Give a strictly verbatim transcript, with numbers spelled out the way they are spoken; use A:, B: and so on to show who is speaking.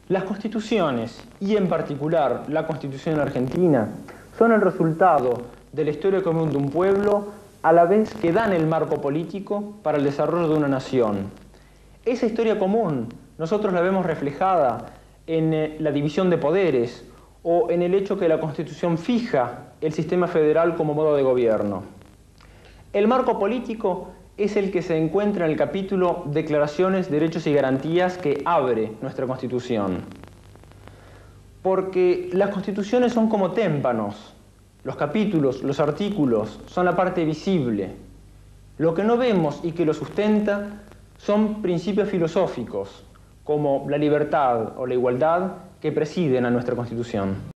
A: Las constituciones, y en particular la Constitución argentina, son el resultado de la historia común de un pueblo a la vez que dan el marco político para el desarrollo de una nación. Esa historia común nosotros la vemos reflejada en la división de poderes o en el hecho que la Constitución fija el sistema federal como modo de gobierno. El marco político es el que se encuentra en el capítulo Declaraciones, Derechos y Garantías que abre nuestra Constitución. Porque las constituciones son como témpanos. Los capítulos, los artículos, son la parte visible. Lo que no vemos y que lo sustenta son principios filosóficos, como la libertad o la igualdad, que presiden a nuestra Constitución.